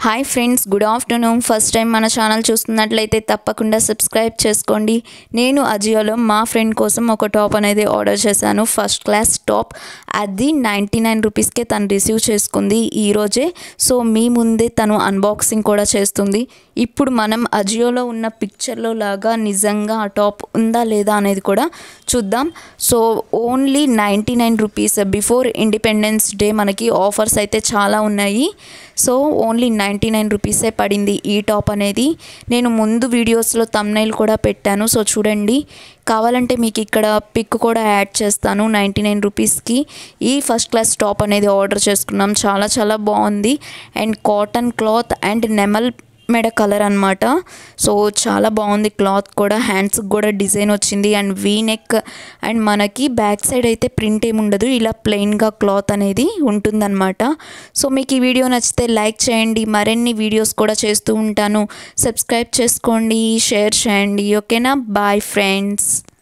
Hi friends, good afternoon. First time మన channel చూస్తున్నట్లయితే తప్పకుండా సబ్స్క్రైబ్ చేసుకోండి. నేను అజియోలో మా ఫ్రెండ్ కోసం ఒక టాప్ అనేది ఆర్డర్ చేశాను. ఫస్ట్ క్లాస్ టాప్, అది 99 రూపీస్కే తను రిసీవ్ చేసుకుంది ఈరోజే. సో మీ ముందే తను అన్బాక్సింగ్ కూడా చేస్తుంది. ఇప్పుడు మనం అజియోలో ఉన్న పిక్చర్లో లాగా నిజంగా ఆ టాప్ ఉందా లేదా అనేది కూడా చూద్దాం. So only 99 rupees. Before independence day మనకి ఆఫర్స్ అయితే చాలా ఉన్నాయి. సో ఓన్లీ 99 రూపీసే పడింది ఈ టాప్ అనేది. నేను ముందు వీడియోస్లో థంబ్నెయిల్ కూడా పెట్టాను, సో చూడండి. కావాలంటే మీకు ఇక్కడ పిక్ కూడా యాడ్ చేస్తాను. 99 రూపీస్కి ఈ ఫస్ట్ క్లాస్ టాప్ అనేది ఆర్డర్ చేసుకున్నాం. చాలా చాలా బాగుంది. అండ్ కాటన్ క్లాత్ అండ్ నెమల్ మెడ కలర్ అనమాట. సో చాలా బాగుంది క్లాత్ కూడా. హ్యాండ్స్కి కూడా డిజైన్ వచ్చింది అండ్ వీ నెక్. అండ్ మనకి బ్యాక్ సైడ్ అయితే ప్రింట్ ఏమి ఉండదు, ఇలా ప్లెయిన్గా క్లాత్ అనేది ఉంటుందన్నమాట. సో మీకు ఈ వీడియో నచ్చితే లైక్ చేయండి. మరిన్ని వీడియోస్ కూడా చేస్తూ ఉంటాను. సబ్స్క్రైబ్ చేసుకోండి, షేర్ చేయండి. ఓకేనా? Bye friends.